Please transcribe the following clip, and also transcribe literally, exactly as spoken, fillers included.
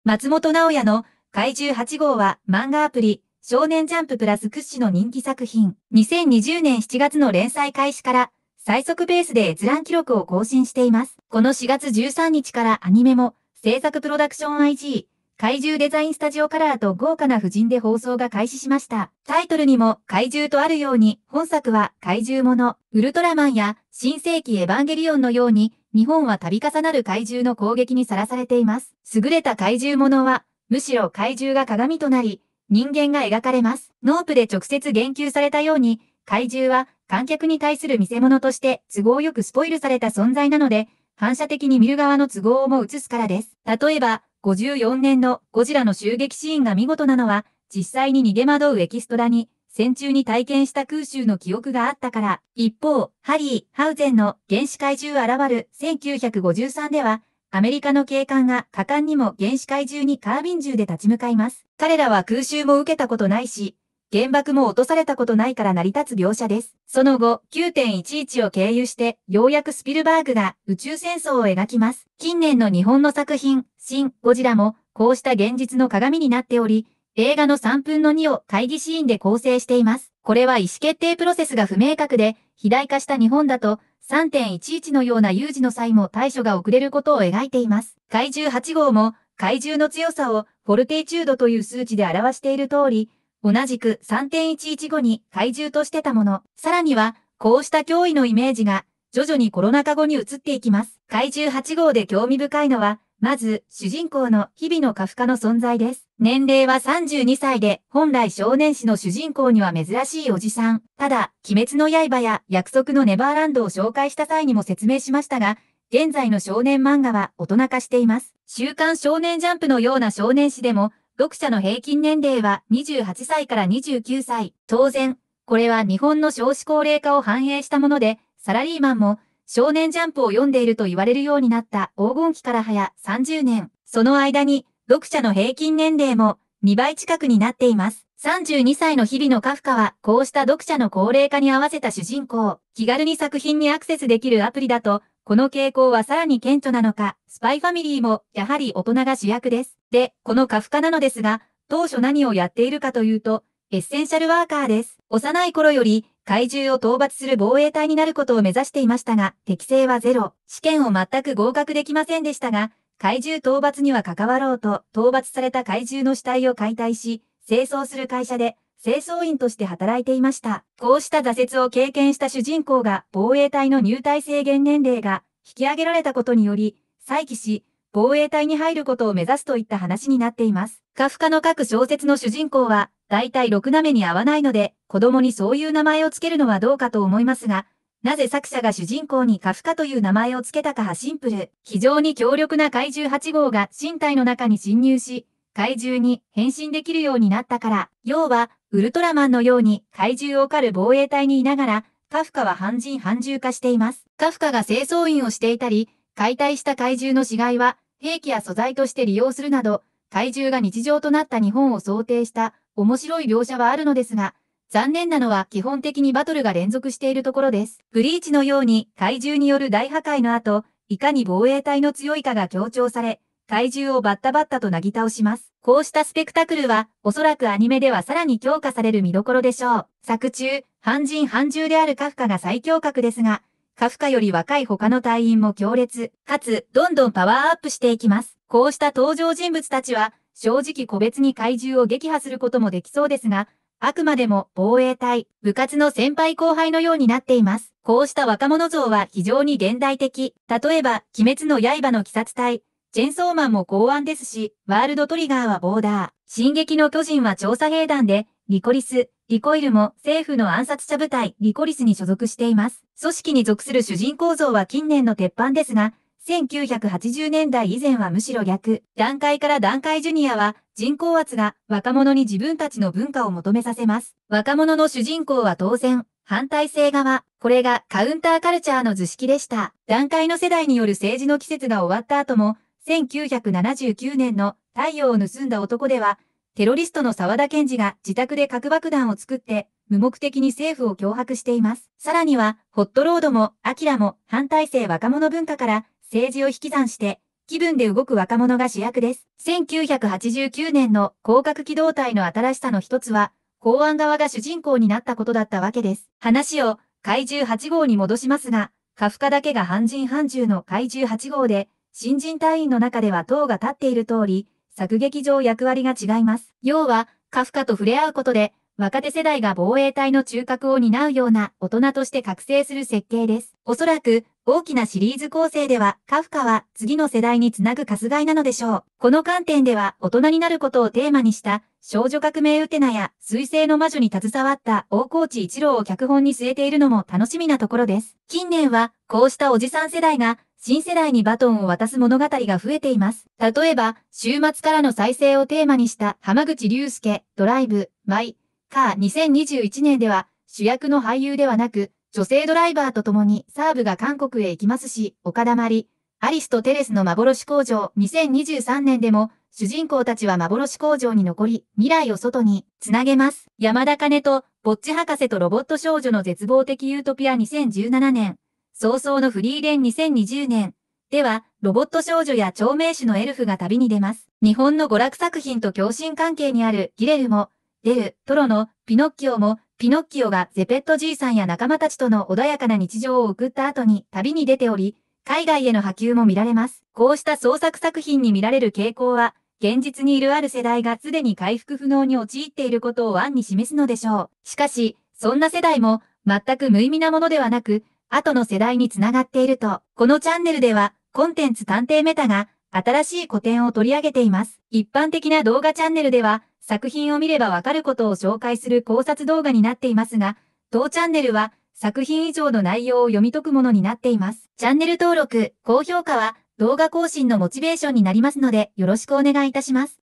松本直哉の怪獣はち号は漫画アプリ、少年ジャンププラス屈指の人気作品。にせんにじゅうねんしちがつの連載開始から最速ペースで閲覧記録を更新しています。このしがつじゅうさんにちからアニメも制作プロダクション アイジー、怪獣デザインスタジオカラーと豪華な布陣で放送が開始しました。タイトルにも怪獣とあるように、本作は怪獣もの、ウルトラマンや新世紀エヴァンゲリオンのように、日本は度重なる怪獣の攻撃にさらされています。優れた怪獣ものは、むしろ怪獣が鏡となり、人間が描かれます。ノープで直接言及されたように、怪獣は観客に対する見せ物として都合よくスポイルされた存在なので、反射的に見る側の都合をも映すからです。例えば、ごじゅうよねんのゴジラの襲撃シーンが見事なのは、実際に逃げ惑うエキストラに、戦中に体験した空襲の記憶があったから。一方、ハリー・ハウゼンの原始怪獣現るせんきゅうひゃくごじゅうさんでは、アメリカの警官が果敢にも原始怪獣にカービン銃で立ち向かいます。彼らは空襲も受けたことないし、原爆も落とされたことないから成り立つ描写です。その後、きゅうてんいちいち を経由して、ようやくスピルバーグが宇宙戦争を描きます。近年の日本の作品、シン・ゴジラも、こうした現実の鏡になっており、映画のさんぷんのにを会議シーンで構成しています。これは意思決定プロセスが不明確で、肥大化した日本だと、さんてんいちいち のような有事の際も対処が遅れることを描いています。怪獣はち号も、怪獣の強さをフォルテイチュードという数値で表している通り、同じく さんてんいちいちご に怪獣としてたもの。さらには、こうした脅威のイメージが、徐々にコロナ禍後に移っていきます。怪獣はち号で興味深いのは、まず、主人公の日々のカフカの存在です。年齢はさんじゅうにさいで、本来少年誌の主人公には珍しいおじさん。ただ、鬼滅の刃や約束のネバーランドを紹介した際にも説明しましたが、現在の少年漫画は大人化しています。週刊少年ジャンプのような少年誌でも、読者の平均年齢はにじゅうはっさいからにじゅうきゅうさい。当然、これは日本の少子高齢化を反映したもので、サラリーマンも少年ジャンプを読んでいると言われるようになった黄金期から早さんじゅうねん。その間に、読者の平均年齢もにばい近くになっています。さんじゅうにさいの日々のカフカは、こうした読者の高齢化に合わせた主人公。気軽に作品にアクセスできるアプリだと、この傾向はさらに顕著なのか、スパイファミリーもやはり大人が主役です。で、このカフカなのですが、当初何をやっているかというと、エッセンシャルワーカーです。幼い頃より怪獣を討伐する防衛隊になることを目指していましたが、適性はゼロ。試験を全く合格できませんでしたが、怪獣討伐には関わろうと、討伐された怪獣の死体を解体し、清掃する会社で、清掃員として働いていました。こうした挫折を経験した主人公が防衛隊の入隊制限年齢が引き上げられたことにより、再起し、防衛隊に入ることを目指すといった話になっています。カフカの書く小説の主人公は、大体ろくな目に合わないので、子供にそういう名前をつけるのはどうかと思いますが、なぜ作者が主人公にカフカという名前をつけたかはシンプル。非常に強力な怪獣はち号が身体の中に侵入し、怪獣に変身できるようになったから、要は、ウルトラマンのように怪獣を狩る防衛隊にいながら、カフカは半人半獣化しています。カフカが清掃員をしていたり、解体した怪獣の死骸は兵器や素材として利用するなど、怪獣が日常となった日本を想定した面白い描写はあるのですが、残念なのは基本的にバトルが連続しているところです。ブリーチのように怪獣による大破壊の後、いかに防衛隊の強いかが強調され、怪獣をバッタバッタとなぎ倒します。こうしたスペクタクルは、おそらくアニメではさらに強化される見どころでしょう。作中、半人半獣であるカフカが最強格ですが、カフカより若い他の隊員も強烈、かつ、どんどんパワーアップしていきます。こうした登場人物たちは、正直個別に怪獣を撃破することもできそうですが、あくまでも防衛隊、部活の先輩後輩のようになっています。こうした若者像は非常に現代的。例えば、鬼滅の刃の鬼殺隊、チェンソーマンも公安ですし、ワールドトリガーはボーダー、進撃の巨人は調査兵団で、リコリス、リコイルも政府の暗殺者部隊、リコリスに所属しています。組織に属する主人公像は近年の鉄板ですが、せんきゅうひゃくはちじゅうねんだい以前はむしろ逆。団塊から団塊ジュニアは人口圧が若者に自分たちの文化を求めさせます。若者の主人公は当然、反対性側。これがカウンターカルチャーの図式でした。団塊の世代による政治の季節が終わった後も、せんきゅうひゃくななじゅうきゅうねんの太陽を盗んだ男では、テロリストの沢田研二が自宅で核爆弾を作って、無目的に政府を脅迫しています。さらには、ホットロードも、アキラも、反体制若者文化から、政治を引き算して、 気分で動く若者が主役です。せんきゅうひゃくはちじゅうきゅうねんの広角機動隊の新しさの一つは、公安側が主人公になったことだったわけです。話を怪獣はち号に戻しますが、カフカだけが半人半獣の怪獣はち号で、新人隊員の中では塔が立っている通り、作劇上役割が違います。要は、カフカと触れ合うことで、若手世代が防衛隊の中核を担うような大人として覚醒する設計です。おそらく、大きなシリーズ構成では、カフカは次の世代につなぐ春日井なのでしょう。この観点では、大人になることをテーマにした、少女革命ウテナや、水星の魔女に携わった大河内一郎を脚本に据えているのも楽しみなところです。近年は、こうしたおじさん世代が、新世代にバトンを渡す物語が増えています。例えば、週末からの再生をテーマにした浜口竜介、ドライブ、マイ、カーにせんにじゅういちねんでは、主役の俳優ではなく、女性ドライバーと共にサーブが韓国へ行きますし、岡田まり、アリスとテレスの幻工場にせんにじゅうさんねんでも、主人公たちは幻工場に残り、未来を外につなげます。山田茜と、ぼっち博士とロボット少女の絶望的ユートピアにせんじゅうななねん、早々のフリーレンにせんにじゅうねん、では、ロボット少女や長命種のエルフが旅に出ます。日本の娯楽作品と共振関係にあるギレルモ、デル、トロのピノッキオも、ピノッキオがゼペットじいさんや仲間たちとの穏やかな日常を送った後に旅に出ており、海外への波及も見られます。こうした創作作品に見られる傾向は、現実にいるある世代がすでに回復不能に陥っていることを暗に示すのでしょう。しかし、そんな世代も全く無意味なものではなく、後の世代につながっていると、このチャンネルでは、コンテンツ探偵メタが新しい古典を取り上げています。一般的な動画チャンネルでは、作品を見ればわかることを紹介する考察動画になっていますが、当チャンネルは作品以上の内容を読み解くものになっています。チャンネル登録、高評価は動画更新のモチベーションになりますのでよろしくお願いいたします。